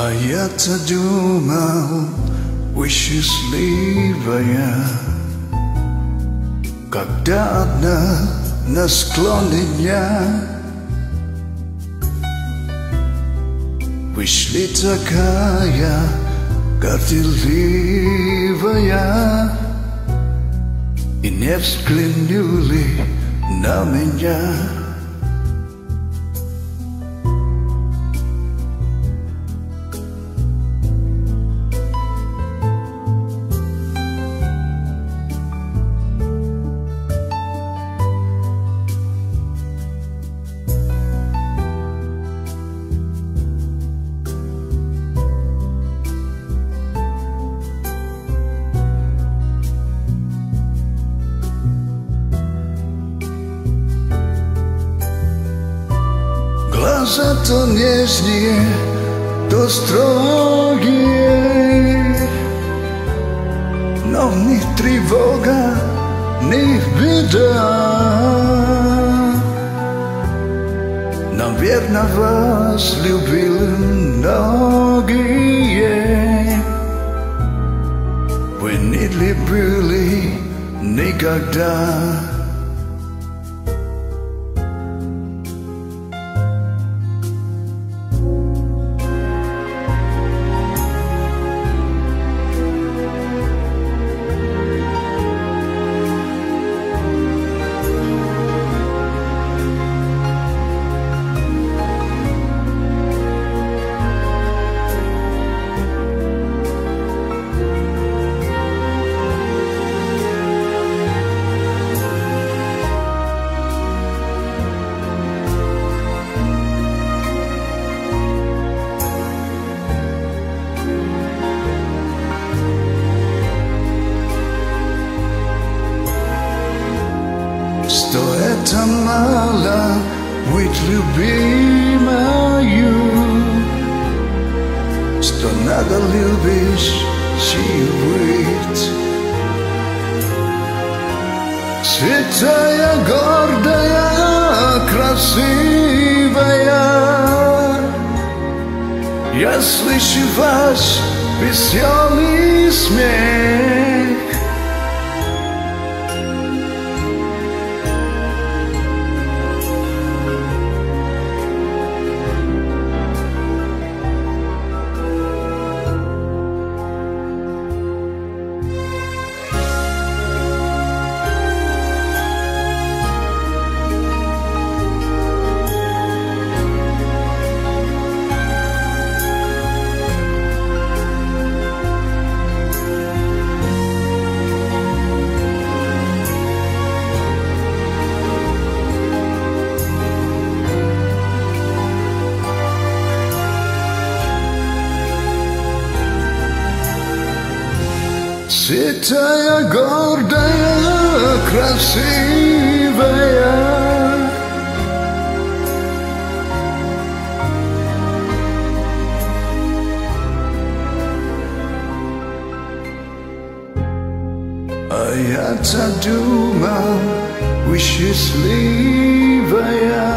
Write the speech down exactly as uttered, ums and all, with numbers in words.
А я-то думал, вы счастливая, когда одна на склоне дня вышли такая горделивая и не взглянули на меня. Глаза то нежнее, то строгие, но ни тревога, ни беда. Наверно, вас любили многие, вы не любили никогда. Что это мало быть любимою, что надо любишь быть. Святая, гордая, красивая, я слышу ваш веселый смех. Святая, гордая, красивая, а я-то думал, вы счастливая.